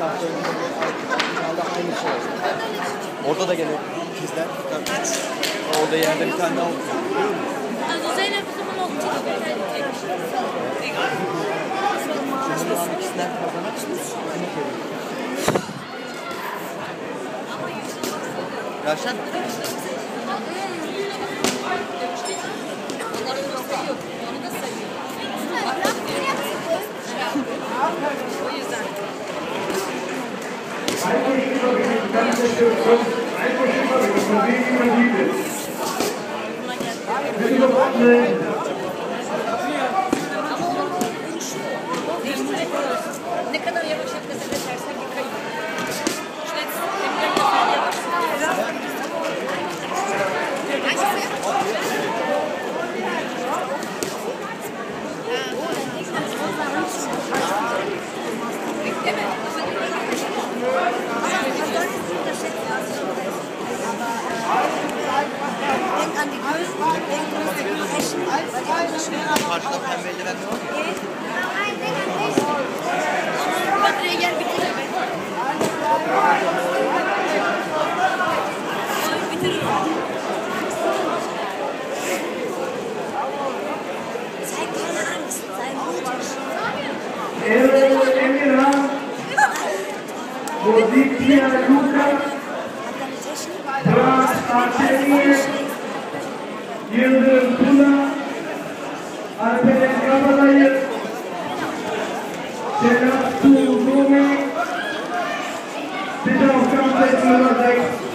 hafta önce de aynı şey oldu. Orada da gene ikizler tutar. Orada yerde bir tane daha oldu. Also Zeynep o zaman oldu. Şimdi şu ikisinden kazanak Raşan. O yüzden. Ne kadar yavaş yapması yetersen bir kayıp. İşte Denk an die Größen, denk an die Flächen, weil die andere schwerer war. Karşıda pembe eldiven var. Nein, denk an dich. Badre'ye gel bitirir mi? Bitirir. Zeig keine Angst, sei mutig. Emirhan, Positia Luca, Bras Artemiye, Yıldırım Tuna, Alperen Kabalayı, Sedat Tuğrumi, bitte auf Kampf 6.